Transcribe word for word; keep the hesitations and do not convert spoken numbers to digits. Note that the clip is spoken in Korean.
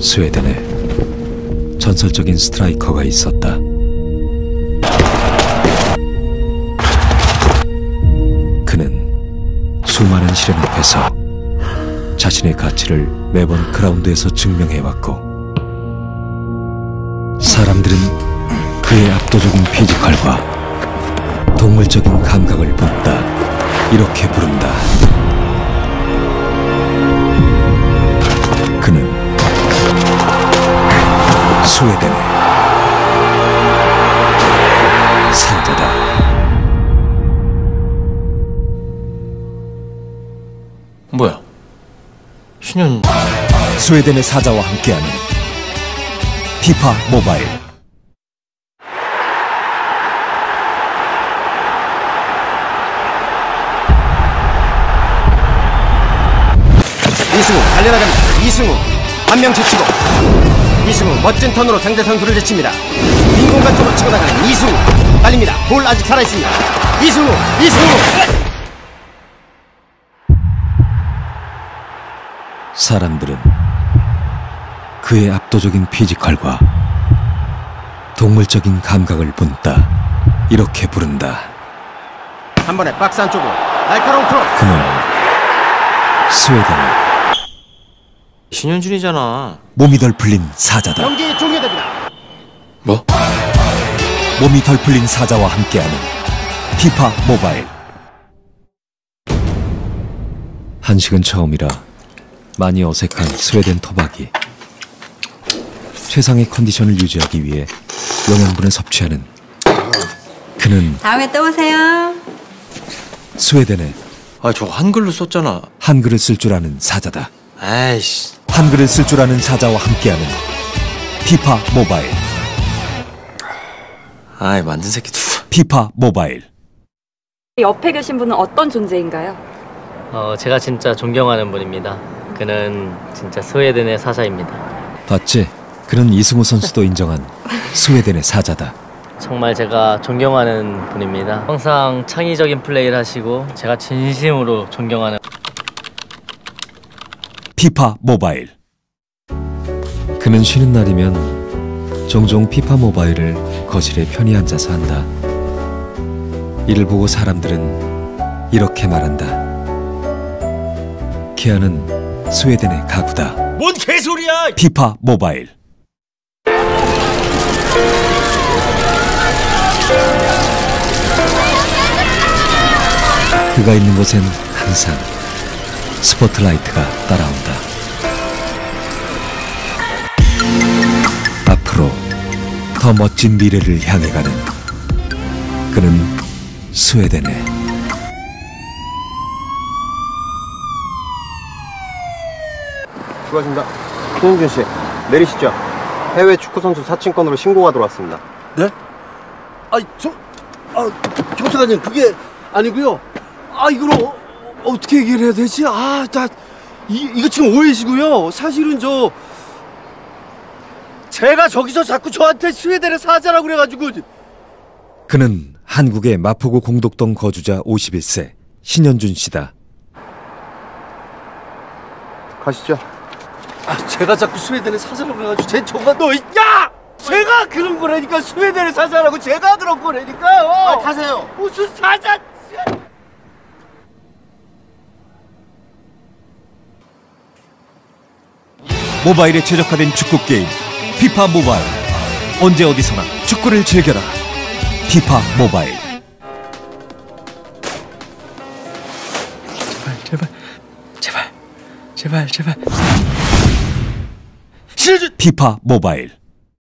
스웨덴에 전설적인 스트라이커가 있었다. 그는 수많은 시련 앞에서 자신의 가치를 매번 그라운드에서 증명해왔고, 사람들은 그의 압도적인 피지컬과 동물적인 감각을 본다, 이렇게 부른다. 그는 스웨덴의 사자다. 뭐야? 신현... 스웨덴의 사자와 함께하는 피파 모바일. 이승우 달려나갑니다. 이승우 한 명 제치고, 이승우 멋진 턴으로 상대 선수를 제칩니다. 빈 공간 쪽으로 치고 나가는 이승우 달립니다. 볼 아직 살아있습니다. 이승우 이승우 사람들은 그의 압도적인 피지컬과 동물적인 감각을 본다, 이렇게 부른다. 한 번에 박스 안쪽으로 날카로운 크로스. 그는 스웨덴의 신현준이잖아. 몸이 덜 풀린 사자다. 경기 종료됩니다. 뭐? 몸이 덜 풀린 사자와 함께하는 피파 모바일. 한식은 처음이라 많이 어색한 스웨덴 토박이. 최상의 컨디션을 유지하기 위해 영양분을 섭취하는 그는 다음에 또 오세요. 스웨덴의 아, 저거 한글로 썼잖아. 한글을 쓸 줄 아는 사자다. 아이씨. 한글을 쓸 줄 아는 사자와 함께하는 피파 모바일. 아이, 만든 새끼 누구? 피파 모바일. 옆에 계신 분은 어떤 존재인가요? 어, 제가 진짜 존경하는 분입니다. 그는 진짜 스웨덴의 사자입니다. 봤지? 그는 이승우 선수도 인정한 스웨덴의 사자다. 정말 제가 존경하는 분입니다. 항상 창의적인 플레이를 하시고 제가 진심으로 존경하는 피파 모바일. 그는 쉬는 날이면 종종 피파 모바일을 거실에 편히 앉아서 한다. 이를 보고 사람들은 이렇게 말한다. 키아는 스웨덴의 가구다. 뭔 개소리야! 피파 모바일. 그가 있는 곳엔 항상 스포트라이트가 따라온다. 앞으로 더 멋진 미래를 향해 가는 그는 스웨덴의 수고하십니다. 신현준 씨 내리시죠. 해외 축구선수 사칭권으로 신고가 들어왔습니다. 네? 아니 저... 아 경찰관님 그게 아니고요. 아 이걸 어, 어떻게 얘기를 해야 되지? 아 나 이, 이거 지금 오해시고요. 사실은 저 제가 저기서 자꾸 저한테 스웨덴의 사자라고 그래가지고. 그는 한국의 마포구 공덕동 거주자 오십일 세 신현준 씨다. 가시죠. 아 제가 자꾸 스웨덴의 사자라고 그래가지고 쟤 저가 너 야! 제가 그런 거라니까. 스웨덴의 사자라고 제가 그런 거라니까요. 아, 가세요. 무슨 사자? 모바일에 최적화된 축구 게임 피파 모바일. 언제 어디서나 축구를 즐겨라. 피파 모바일. 제발, 제발, 제발, 제발, 제발. 피파 모바일.